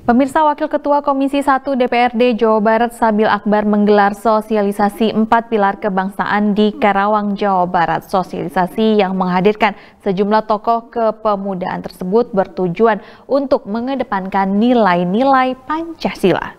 Pemirsa, Wakil Ketua Komisi 1 DPRD Jawa Barat Sabil Akbar menggelar sosialisasi 4 pilar kebangsaan di Karawang, Jawa Barat. Sosialisasi yang menghadirkan sejumlah tokoh kepemudaan tersebut bertujuan untuk mengedepankan nilai-nilai Pancasila.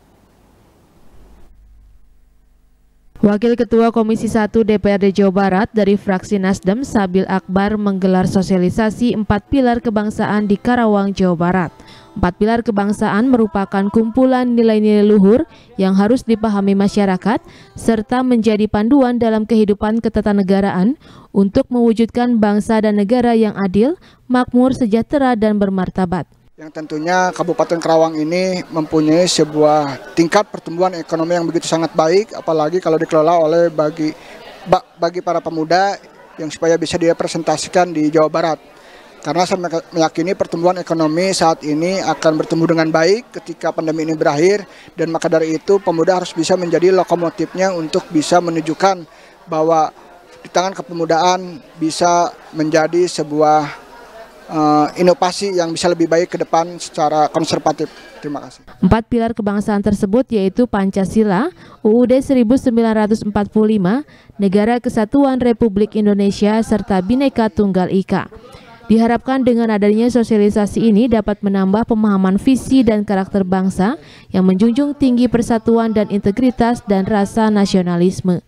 Wakil Ketua Komisi 1 DPRD Jawa Barat dari fraksi Nasdem Sabil Akbar menggelar sosialisasi 4 pilar kebangsaan di Karawang, Jawa Barat. 4 pilar kebangsaan merupakan kumpulan nilai-nilai luhur yang harus dipahami masyarakat serta menjadi panduan dalam kehidupan ketatanegaraan untuk mewujudkan bangsa dan negara yang adil, makmur, sejahtera, dan bermartabat. Yang tentunya Kabupaten Karawang ini mempunyai sebuah tingkat pertumbuhan ekonomi yang begitu sangat baik, apalagi kalau dikelola oleh bagi para pemuda yang supaya bisa direpresentasikan di Jawa Barat. Karena saya meyakini pertumbuhan ekonomi saat ini akan bertumbuh dengan baik ketika pandemi ini berakhir, dan maka dari itu pemuda harus bisa menjadi lokomotifnya untuk bisa menunjukkan bahwa di tangan kepemudaan bisa menjadi sebuah inovasi yang bisa lebih baik ke depan secara konservatif. Terima kasih. 4 pilar kebangsaan tersebut yaitu Pancasila, UUD 1945, Negara Kesatuan Republik Indonesia, serta Bhinneka Tunggal Ika. Diharapkan dengan adanya sosialisasi ini dapat menambah pemahaman visi dan karakter bangsa yang menjunjung tinggi persatuan dan integritas dan rasa nasionalisme.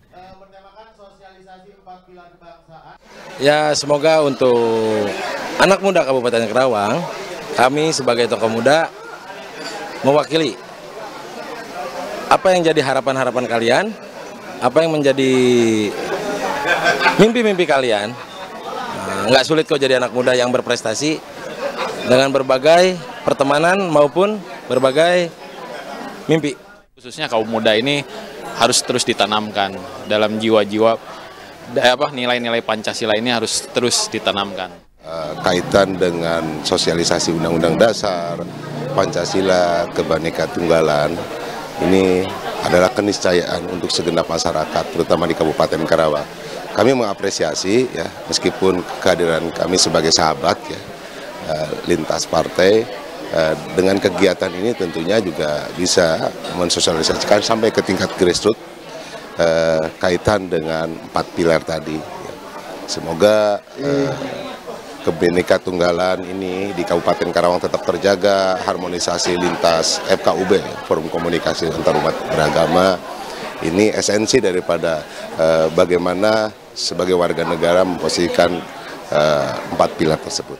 Ya, semoga untuk anak muda Kabupaten Karawang, kami sebagai tokoh muda mewakili apa yang jadi harapan-harapan kalian, apa yang menjadi mimpi-mimpi kalian. Nggak sulit kok jadi anak muda yang berprestasi dengan berbagai pertemanan maupun berbagai mimpi. Khususnya kaum muda ini harus terus ditanamkan dalam jiwa-jiwa, nilai-nilai Pancasila ini harus terus ditanamkan. Kaitan dengan sosialisasi Undang-Undang Dasar, Pancasila, Kebhinneka Tunggalan, ini adalah keniscayaan untuk segenap masyarakat, terutama di Kabupaten Karawang. Kami mengapresiasi ya, meskipun kehadiran kami sebagai sahabat ya, lintas partai, dengan kegiatan ini tentunya juga bisa mensosialisasikan sampai ke tingkat grassroots kaitan dengan 4 pilar tadi. Semoga Kebhinneka Tunggalan ini di Kabupaten Karawang tetap terjaga, harmonisasi lintas FKUB, Forum Komunikasi Antarumat Beragama. Ini esensi daripada bagaimana sebagai warga negara memposisikan 4 pilar tersebut.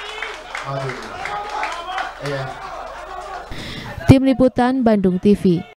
Tim Liputan Bandung TV.